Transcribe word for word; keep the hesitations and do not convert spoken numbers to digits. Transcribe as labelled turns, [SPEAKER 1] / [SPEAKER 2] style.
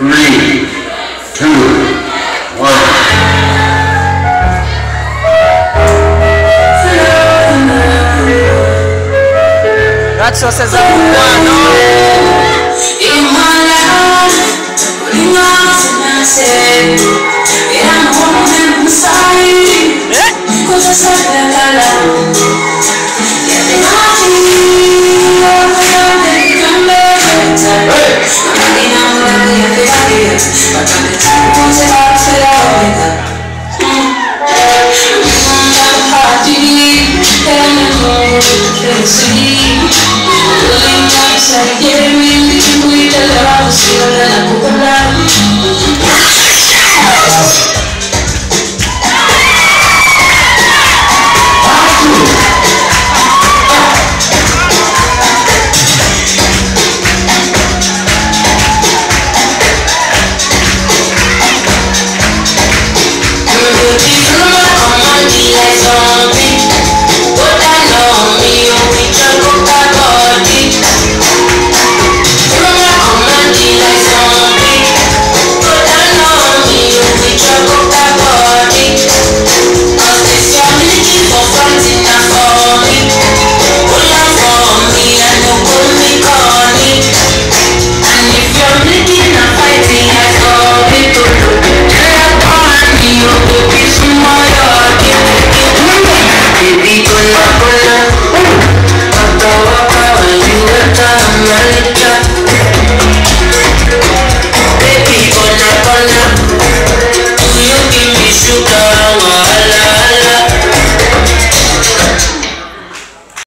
[SPEAKER 1] Three, two, one.
[SPEAKER 2] That show says I'm one.
[SPEAKER 3] In my life, putting on to myself, and I'm holding inside. Cause I said that I love. Yeah, they are me. They come back every time. I'm in a mood of the idea. But I'm the two ones that I said I love it. I'm party, and I'm going to see. Feeling like